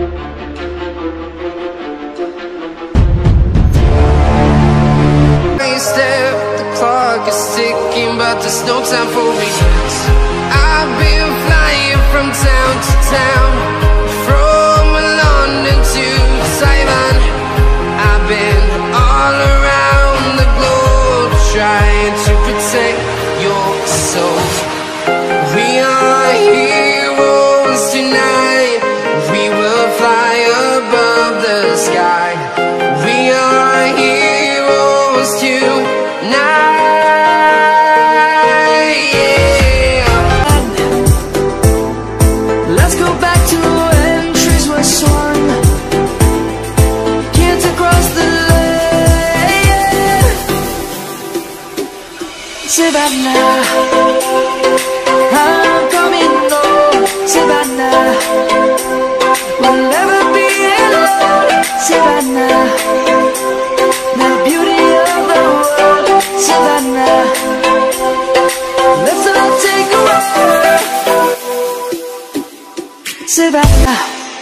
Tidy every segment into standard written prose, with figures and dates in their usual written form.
Step, the clock is ticking, but there's no time for regrets. I've been flying from town to town, from London to Taiwan. I've been all around the globe, trying to protect your soul. We are heroes tonight, we will fly above the sky. We are heroes tonight, yeah. Let's go back to when trees were swung, kids across the lake. Savannah, I'm coming home. Savannah, we'll never be alone. Savannah, the beauty of the world. Savannah, let's all take a walk. Savannah.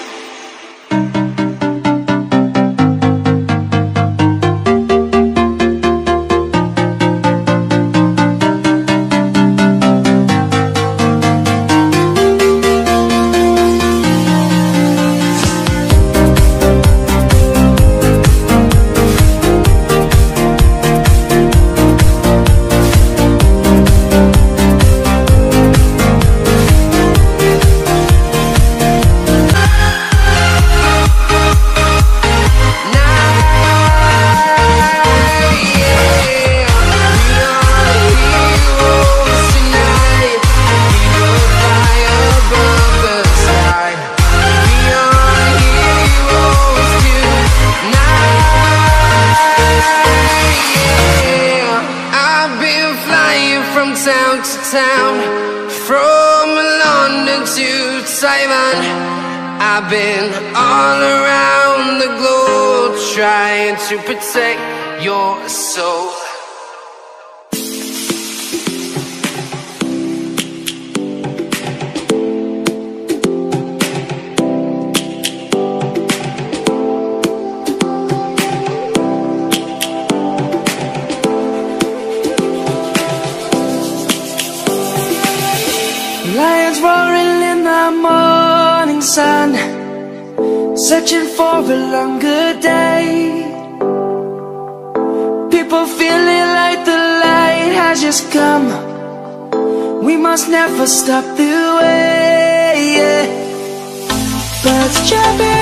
Town to town, from London to Taiwan. I've been all around the globe, trying to protect your soul. Lions roaring in the morning sun, searching for a longer day. People feeling like the light has just come. We must never stop the way, yeah. Birds chirping